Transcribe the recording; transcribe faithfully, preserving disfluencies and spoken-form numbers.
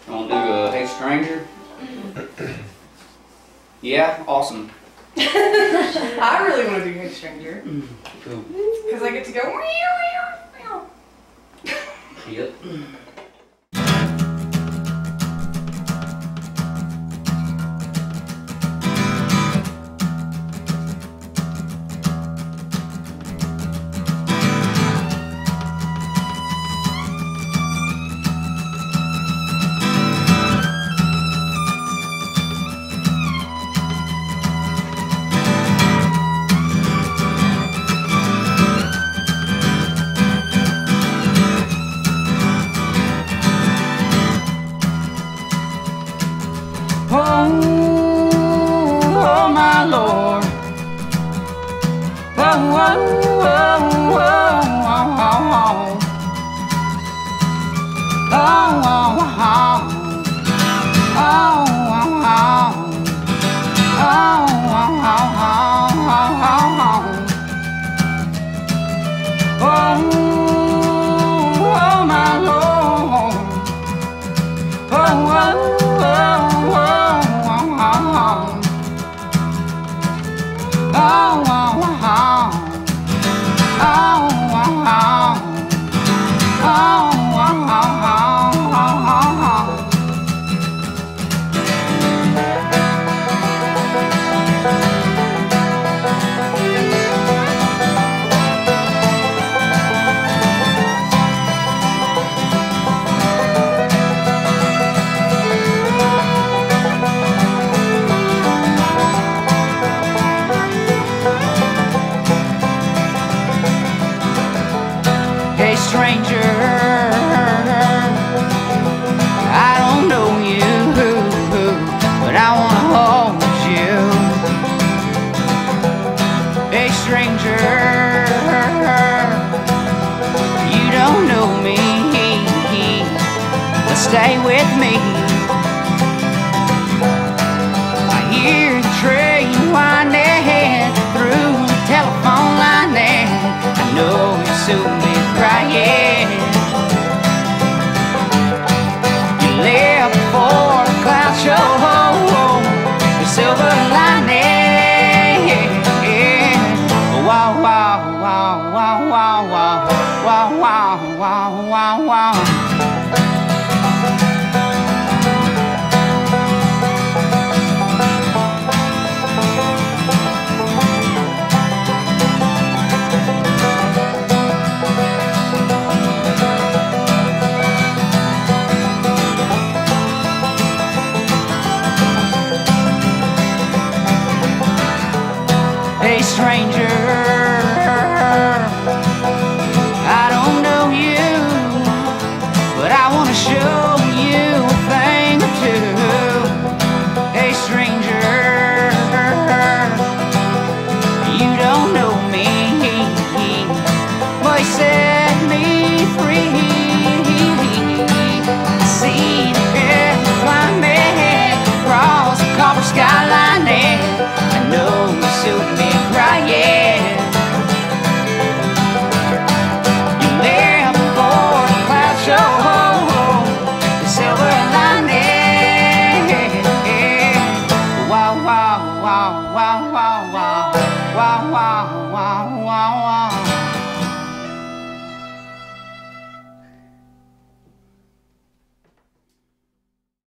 Want to do a Hey Stranger? Yeah, awesome. I really want to do Hey Stranger. Mm, cool. Because I get to go meow, meow, meow. Yep. Stay with me. I hear the train winding through the telephone line, and I know you'll soon be crying. You left for the cloud show, the silver lining. Wow, wow, wow, wow, wow, wow, wow, wow, wow, wow, wow. Hey stranger, I don't know you, but I want to show